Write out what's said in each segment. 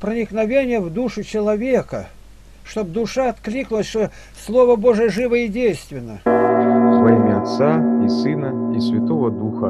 проникновение в душу человека, чтобы душа откликнулась, что Слово Божие живо и действенно. Во имя Отца и Сына и Святого Духа.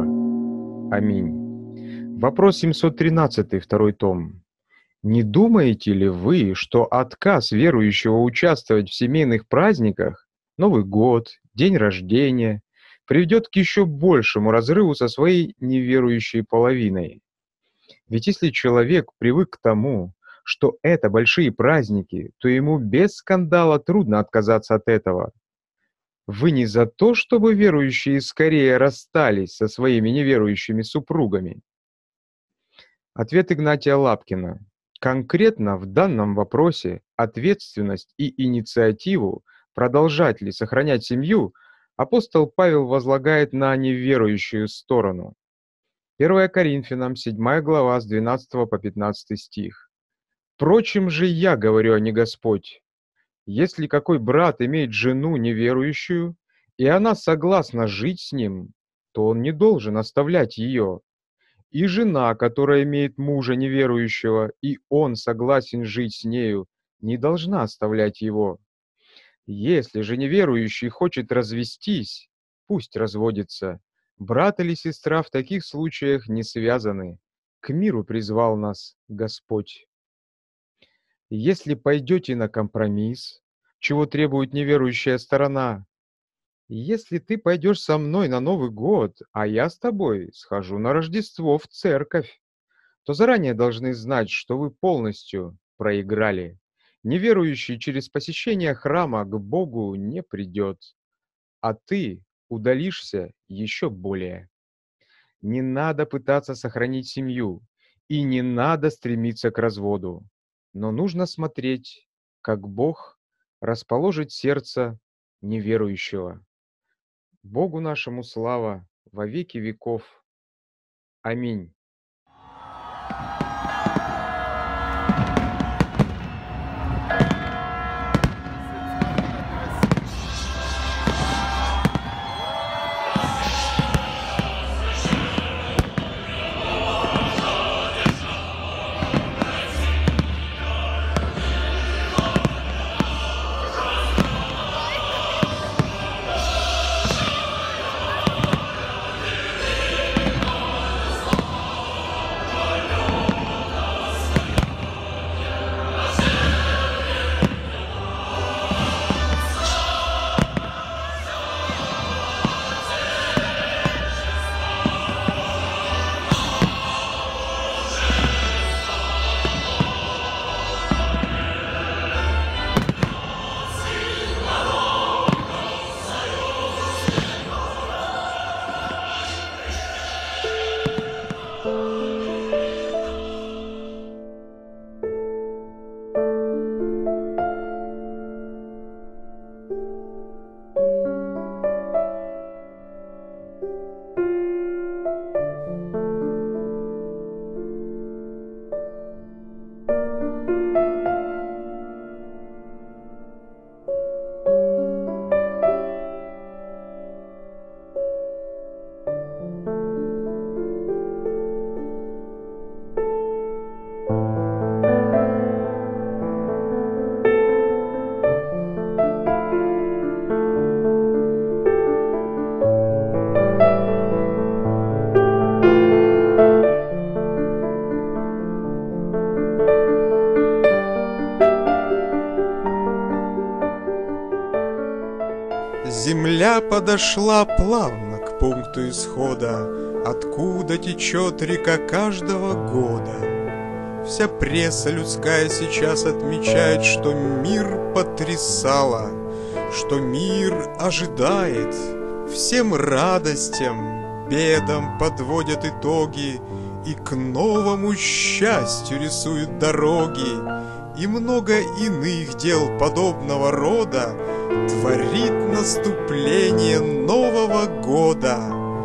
Аминь. Вопрос 713, второй том. Не думаете ли вы, что отказ верующего участвовать в семейных праздниках, Новый год, день рождения, приведет к еще большему разрыву со своей неверующей половиной? Ведь если человек привык к тому, что это большие праздники, то ему без скандала трудно отказаться от этого. Вы не за то, чтобы верующие скорее расстались со своими неверующими супругами? Ответ Игнатия Лапкина. Конкретно в данном вопросе ответственность и инициативу, продолжать ли сохранять семью, апостол Павел возлагает на неверующую сторону. 1 Коринфянам, 7 глава, с 12 по 15 стих. «Впрочем же я говорю, а не Господь. Если какой брат имеет жену неверующую, и она согласна жить с ним, то он не должен оставлять ее. И жена, которая имеет мужа неверующего, и он согласен жить с нею, не должна оставлять его. Если же неверующий хочет развестись, пусть разводится. Брат или сестра в таких случаях не связаны. К миру призвал нас Господь. Если пойдете на компромисс, чего требует неверующая сторона, если ты пойдешь со мной на Новый год, а я с тобой схожу на Рождество в церковь, то заранее должны знать, что вы полностью проиграли. Неверующий через посещение храма к Богу не придет, а ты удалишься еще более. Не надо пытаться сохранить семью, и не надо стремиться к разводу, но нужно смотреть, как Бог расположит сердце неверующего. Богу нашему слава во веки веков. Аминь. Земля подошла плавно к пункту исхода, откуда течет река каждого года. Вся пресса людская сейчас отмечает, что мир потрясало, что мир ожидает. Всем радостям, бедам подводят итоги и к новому счастью рисуют дороги. И много иных дел подобного рода творит наступление Нового года.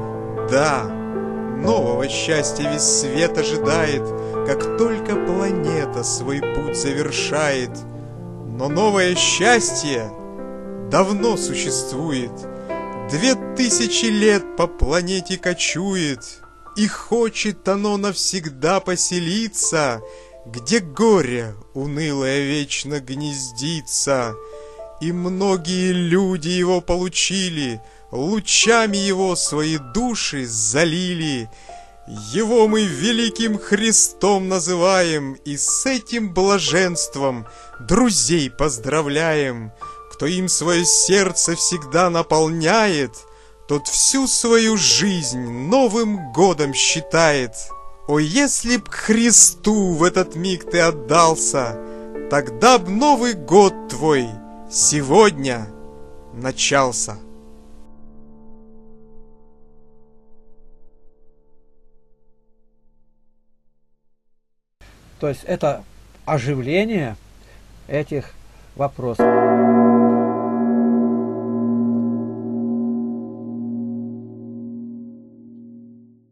Да, нового счастья весь свет ожидает, как только планета свой путь завершает. Но новое счастье давно существует, 2000 лет по планете кочует, и хочет оно навсегда поселиться где горе унылое вечно гнездится, и многие люди его получили, лучами его свои души залили. Его мы великим Христом называем, и с этим блаженством друзей поздравляем. Кто им свое сердце всегда наполняет, тот всю свою жизнь Новым годом считает. О, если б к Христу в этот миг ты отдался, тогда б Новый год твой сегодня начался. То есть это оживление этих вопросов.